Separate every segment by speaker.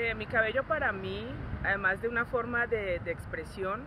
Speaker 1: Mi cabello para mí, además de una forma de expresión,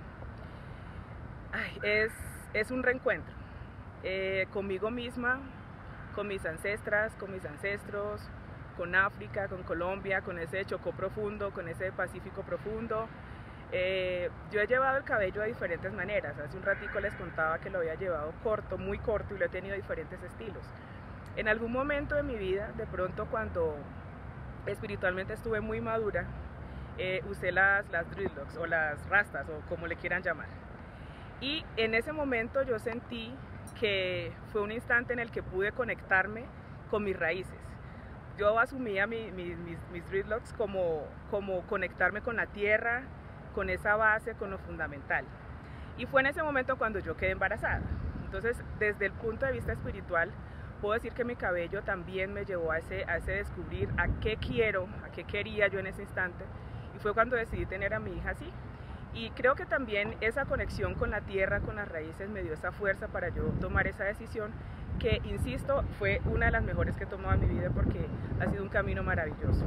Speaker 1: es un reencuentro conmigo misma, con mis ancestras, con mis ancestros, con África, con Colombia, con ese Chocó profundo, con ese Pacífico profundo. Yo he llevado el cabello de diferentes maneras. Hace un ratico les contaba que lo había llevado corto, muy corto, y lo he tenido de diferentes estilos. En algún momento de mi vida, de pronto cuando espiritualmente estuve muy madura, usé las dreadlocks o las rastas o como le quieran llamar. Y en ese momento yo sentí que fue un instante en el que pude conectarme con mis raíces. Yo asumía mis dreadlocks como conectarme con la tierra, con esa base, con lo fundamental. Y fue en ese momento cuando yo quedé embarazada. Entonces, desde el punto de vista espiritual, puedo decir que mi cabello también me llevó a ese descubrir a qué quiero, a qué quería yo en ese instante. Y fue cuando decidí tener a mi hija así. Y creo que también esa conexión con la tierra, con las raíces, me dio esa fuerza para yo tomar esa decisión que, insisto, fue una de las mejores que he tomado en mi vida porque ha sido un camino maravilloso.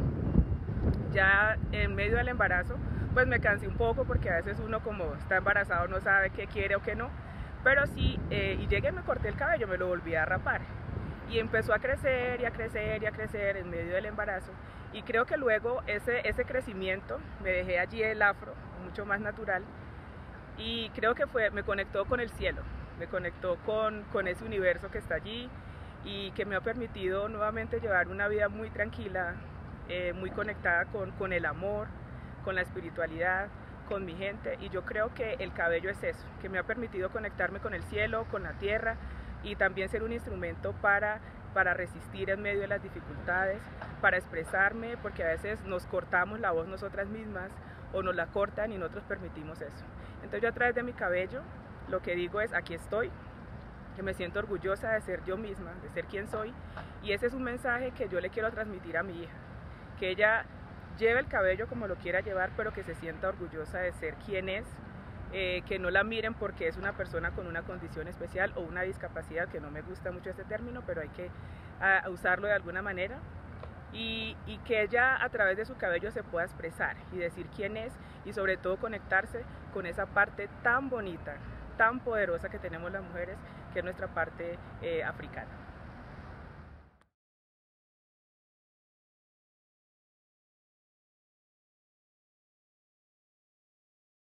Speaker 1: Ya en medio del embarazo, pues me cansé un poco porque a veces uno como está embarazado no sabe qué quiere o qué no, pero sí, y llegué y me corté el cabello, me lo volví a rapar. Y empezó a crecer y a crecer y a crecer en medio del embarazo. Y creo que luego ese crecimiento, me dejé allí el afro, mucho más natural. Y creo que me conectó con el cielo, me conectó con ese universo que está allí y que me ha permitido nuevamente llevar una vida muy tranquila, muy conectada con el amor, con la espiritualidad, con mi gente. Y yo creo que el cabello es eso, que me ha permitido conectarme con el cielo, con la tierra, y también ser un instrumento para resistir en medio de las dificultades, para expresarme, porque a veces nos cortamos la voz nosotras mismas o nos la cortan y nosotros permitimos eso. Entonces yo a través de mi cabello lo que digo es: aquí estoy, que me siento orgullosa de ser yo misma, de ser quien soy, y ese es un mensaje que yo le quiero transmitir a mi hija, que ella lleve el cabello como lo quiera llevar, pero que se sienta orgullosa de ser quien es. Que no la miren porque es una persona con una condición especial o una discapacidad, que no me gusta mucho este término, pero hay que usarlo de alguna manera, y que ella a través de su cabello se pueda expresar y decir quién es, y sobre todo conectarse con esa parte tan bonita, tan poderosa que tenemos las mujeres, que es nuestra parte africana.